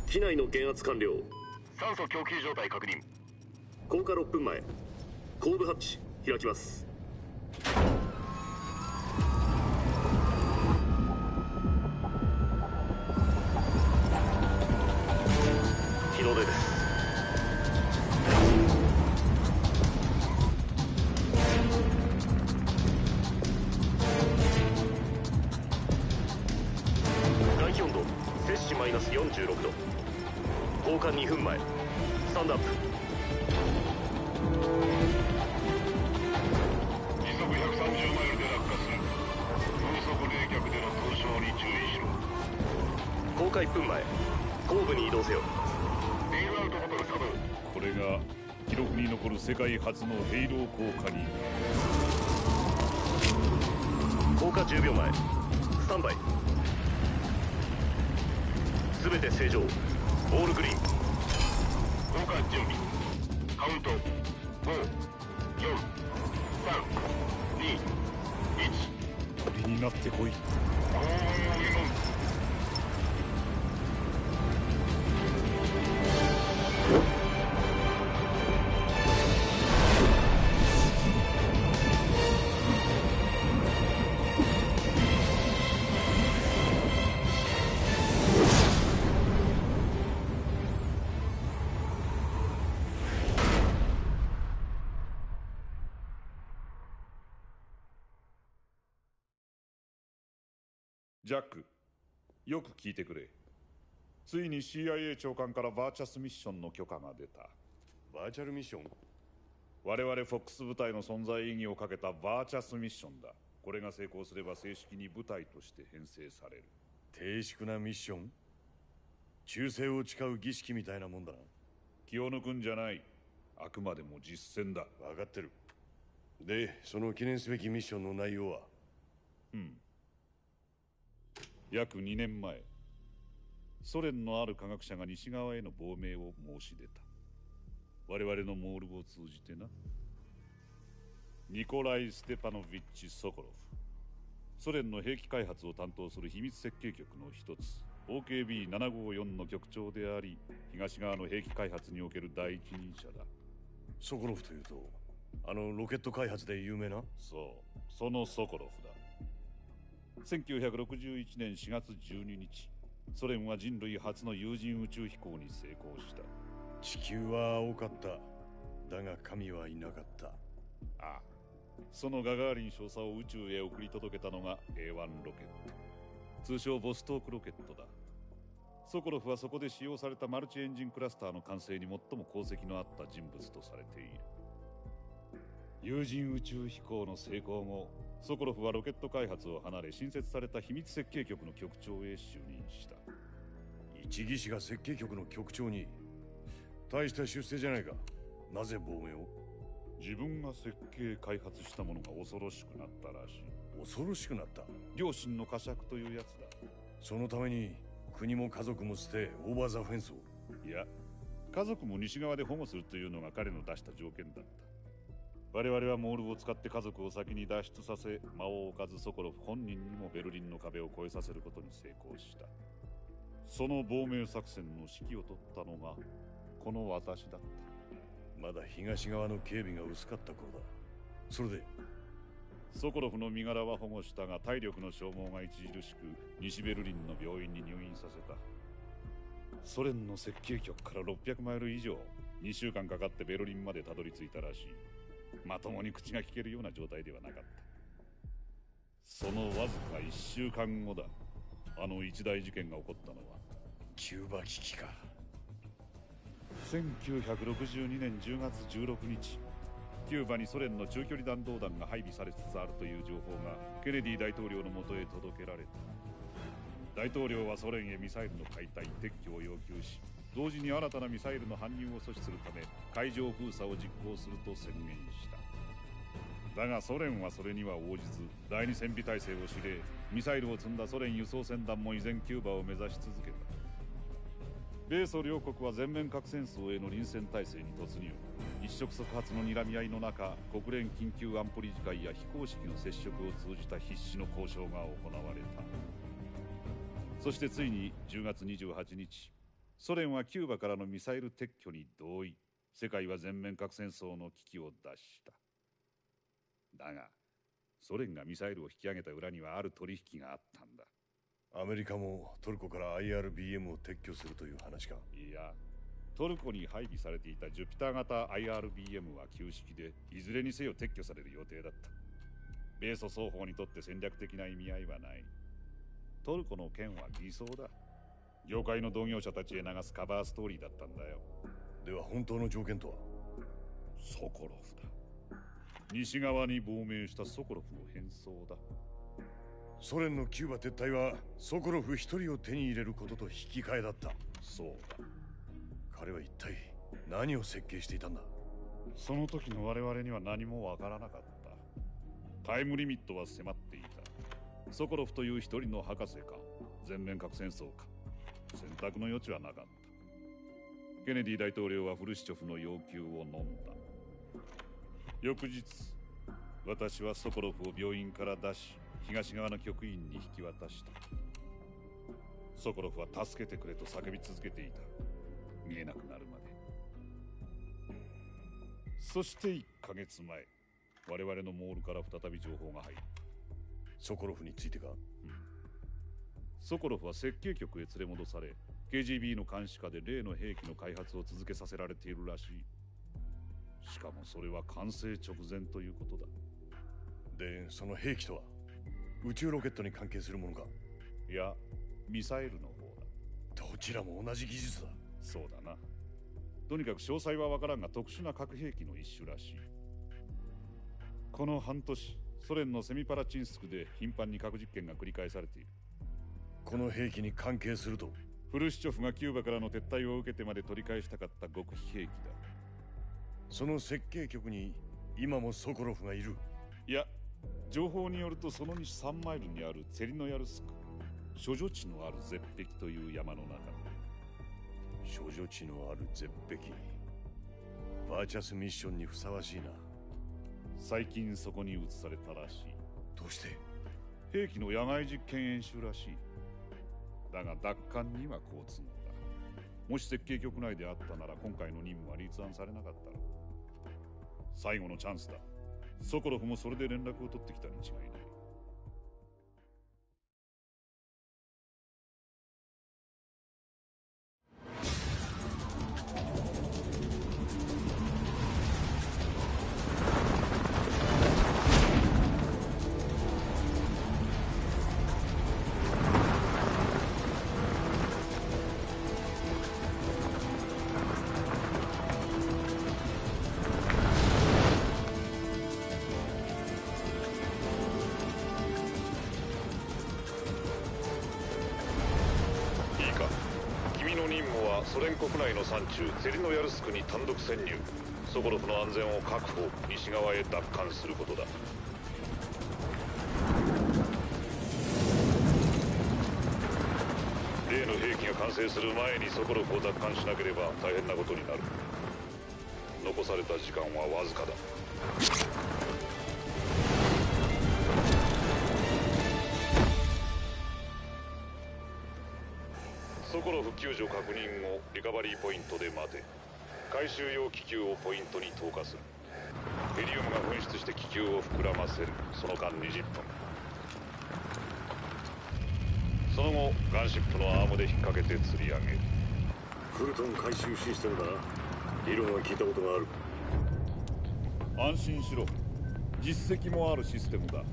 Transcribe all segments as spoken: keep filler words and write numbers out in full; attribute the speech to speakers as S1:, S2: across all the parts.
S1: 機内の減圧完了。
S2: 酸素供給状態確認。
S1: 降下ろっぷんまえ、後部ハッチ開きます。
S2: 日の出です。外気温度摂氏マイナスよんじゅうろくど。降下にふんまえ、スタンドアップ。
S3: 時速ひゃくさんじゅうマイルで落下する。風速冷却での凍傷に注意しろ。
S2: 降下いっぷんまえ、後部に移動せよ。
S3: レールアウトボトル作動。
S4: これが記録に残る世界初のヘイロー降下に。
S2: 降下じゅうびょうまえ、スタンバイ。すべて正常。オールグリーン。
S3: 降下準備。カウントご、よん、さん、に、いち。
S4: 鳥になってこい。
S3: 高温を見も
S4: ジャック、よく聞いてくれ。ついに シーアイエー 長官からバーチャスミッションの許可が出た。
S3: バーチャルミッション。
S4: 我々フォックス部隊の存在意義をかけたバーチャスミッションだ。これが成功すれば正式に部隊として編成される。
S3: 低粛なミッション。忠誠を誓う儀式みたいなもんだな。
S4: 気を抜くんじゃない。あくまでも実践だ。
S3: 分かってる。で、その記念すべきミッションの内容は？
S4: うん。約にねんまえ、ソ連のある科学者が西側への亡命を申し出た。我々のモールを通じてな。ニコライ・ステパノビッチ・ソコロフ、ソ連の兵器開発を担当する秘密設計局の一つ オーケービーななごーよん の局長であり、東側の兵器開発における第一人者だ。
S3: ソコロフというと、あのロケット開発で有名な？
S4: そう、そのソコロフだ。せんきゅうひゃくろくじゅういちねんしがつじゅうににち、ソ連は人類初の有人宇宙飛行に成功した。
S3: 地球は青かった。だが神はいなかった。
S4: ああ、そのガガーリン少佐を宇宙へ送り届けたのが エーワン ロケット、通称ボストークロケットだ。ソコロフはそこで使用されたマルチエンジンクラスターの完成に最も功績のあった人物とされている。有人宇宙飛行の成功後、ソコロフはロケット開発を離れ、新設された秘密設計局の局長へ就任した。
S3: 一技師が設計局の局長に？大した出世じゃないか。なぜ亡命を？
S4: 自分が設計開発したものが恐ろしくなったらしい。
S3: 恐ろしくなった？
S4: 良心の呵責というやつだ。
S3: そのために国も家族も捨てオーバーザフェンスを？
S4: いや、家族も西側で保護するというのが彼の出した条件だった。我々はモールを使って家族を先に脱出させ、間を置かずソコロフ本人にもベルリンの壁を越えさせることに成功した。その亡命作戦の指揮を執ったのがこの私だった。
S3: まだ東側の警備が薄かった頃だ。それで
S4: ソコロフの身柄は保護したが、体力の消耗が著しく西ベルリンの病院に入院させた。ソ連の設計局からろっぴゃくマイル以上、にしゅうかんかかってベルリンまでたどり着いたらしい。まともに口が聞けるような状態ではなかった。そのわずかいっしゅうかんごだ、あの一大事件が起こったのは。
S3: キューバ危機か。
S4: せんきゅうひゃくろくじゅうにねんじゅうがつじゅうろくにち、キューバにソ連の中距離弾道弾が配備されつつあるという情報がケネディ大統領のもとへ届けられた。大統領はソ連へミサイルの解体・撤去を要求し、同時に新たなミサイルの搬入を阻止するため海上封鎖を実行すると宣言した。だがソ連はそれには応じず、第二戦備体制を指令。ミサイルを積んだソ連輸送船団も依然キューバを目指し続けた。米ソ両国は全面核戦争への臨戦態勢に突入。一触即発の睨み合いの中、国連緊急安保理事会や非公式の接触を通じた必死の交渉が行われた。そしてついにじゅうがつにじゅうはちにち、 ソ連はキューバからのミサイル撤去に同意。世界は全面核戦争の危機を脱した。だがソ連がミサイルを引き上げた裏にはある取引があったんだ。
S5: アメリカもトルコから アイアールビーエム を撤去するという話か。
S4: いや、トルコに配備されていたジュピター型 アイアールビーエム は旧式で、いずれにせよ撤去される予定だった。米ソ双方にとって戦略的な意味合いはない。トルコの件は偽装だ。業界の同業者たちへ流すカバーストーリーだったんだよ。
S5: では本当の条件とは？
S4: ソコロフだ。西側に亡命したソコロフの変装だ。
S5: ソ連のキューバ撤退はソコロフ一人を手に入れることと引き換えだった。
S4: そうだ。
S5: 彼は一体何を設計していたんだ？
S4: その時の我々には何もわからなかった。タイムリミットは迫っていた。ソコロフという一人の博士か、全面核戦争か、選択の余地はなかった。ケネディ大統領はフルシチョフの要求を飲んだ。翌日、私はソコロフを病院から出し、東側の局員に引き渡した。ソコロフは助けてくれと叫び続けていた。見えなくなるまで。そしていっかげつまえ、我々のモールから再び情報が入る。
S5: ソコロフについてか？うん。
S4: ソコロフは設計局へ連れ戻され、ケージービー の監視下で例の兵器の開発を続けさせられているらしい。しかもそれは完成直前ということだ。
S5: で、その兵器とは宇宙ロケットに関係するものか？
S4: いや、ミサイルの方だ。
S5: どちらも同じ技術だ。
S4: そうだな。とにかく詳細は分からんが特殊な核兵器の一種らしい。この半年、ソ連のセミパラチンスクで頻繁に核実験が繰り返されている。
S5: この兵器に関係すると？
S4: フルシチョフがキューバからの撤退を受けてまで取り返したかった極秘兵器だ。
S5: その設計局に今もソコロフがいる？
S4: いや、情報によるとその西さんマイルにあるツェリノヤルスク、処女地のある絶壁という山の中だ。
S5: 処女地のある絶壁。バーチャスミッションにふさわしいな。
S4: 最近そこに移されたらしい。
S5: どうして？
S4: 兵器の野外実験演習らしい。だが奪還には好都合だ。もし設計局内であったなら今回の任務は立案されなかったろう。最後のチャンスだ。ソコロフもそれで連絡を取ってきたに違いない。
S2: ソ連国内の山中ツェリノヤルスクに単独潜入。ソコロフの安全を確保、西側へ奪還することだ。例の兵器が完成する前にソコロフを奪還しなければ大変なことになる。残された時間はわずかだ。ソコロフ救助確認後、リカバリーポイントで待て。回収用気球をポイントに投下する。ヘリウムが噴出して気球を膨らませる。その間にじゅっぷん。その後、ガンシップのアームで引っ掛けて吊り上げる。
S1: フルトン回収システムだな。理論は聞いたことがある。
S4: 安心しろ。実績もあるシステムだ。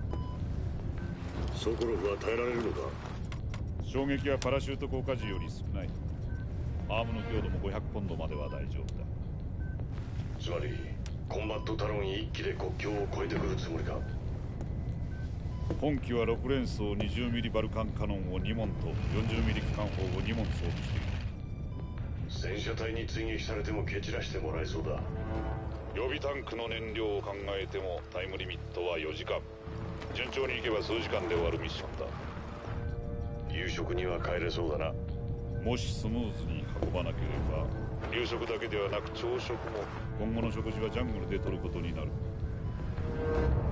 S1: ソコロフは耐えられるのか？
S4: 衝撃はパラシュート降下時より少ない。アームの強度もごひゃくポンドまでは大丈夫だ。
S3: つまりコンバットタロン一機で国境を越えてくるつもりか？
S4: 本機はろく連装 にじゅうミリ バルカンカノンをに門と よんじゅうミリ 機関砲をに門装備している。
S3: 戦車隊に追撃されても蹴散らしてもらえそうだ。
S2: 予備タンクの燃料を考えてもタイムリミットはよじかん。順調にいけば数時間で終わるミッションだ。
S3: 夕食には帰れそうだな。
S4: もしスムーズに運ばなければ、
S2: 夕食だけではなく朝食も。
S4: 今後の食事はジャングルで取ることになる。